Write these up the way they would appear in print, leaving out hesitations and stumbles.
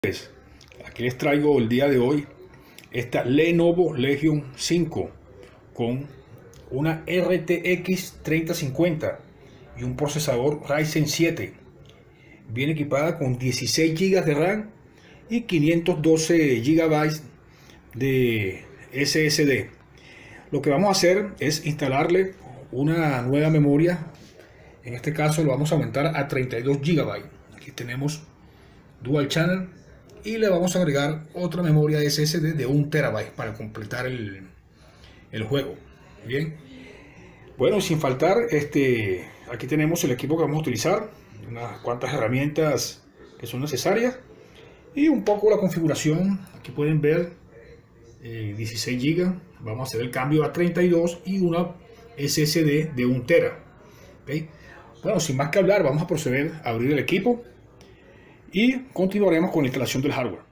Aquí les traigo el día de hoy esta Lenovo Legion 5 con una RTX 3050 y un procesador Ryzen 7. Viene equipada con 16 GB de RAM y 512 GB de SSD. Lo que vamos a hacer es instalarle una nueva memoria. En este caso lo vamos a aumentar a 32 GB. Aquí tenemos Dual Channel y le vamos a agregar otra memoria SSD de 1 TB para completar el juego. Bien, bueno, sin faltar, aquí tenemos el equipo que vamos a utilizar, unas cuantas herramientas que son necesarias y un poco la configuración. Aquí pueden ver 16 GB, vamos a hacer el cambio a 32 y una SSD de 1 TB. ¿Okay? Bueno, sin más que hablar, vamos a proceder a abrir el equipo y continuaremos con la instalación del hardware.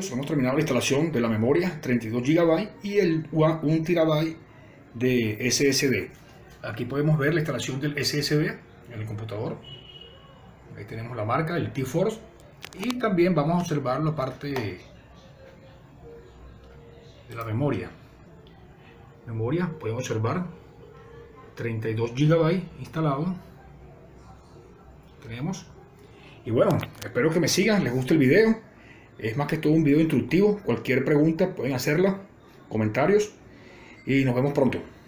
amigos, hemos terminado la instalación de la memoria 32 GB y el 1 TB de SSD. Aquí podemos ver la instalación del SSD en el computador. Ahí tenemos la marca, el T-Force, y también vamos a observar la parte de la memoria. Pueden observar 32 GB instalado. Tenemos. Y bueno, espero que me sigan, les guste el video. Es más que todo un video instructivo. Cualquier pregunta pueden hacerla, comentarios, y nos vemos pronto.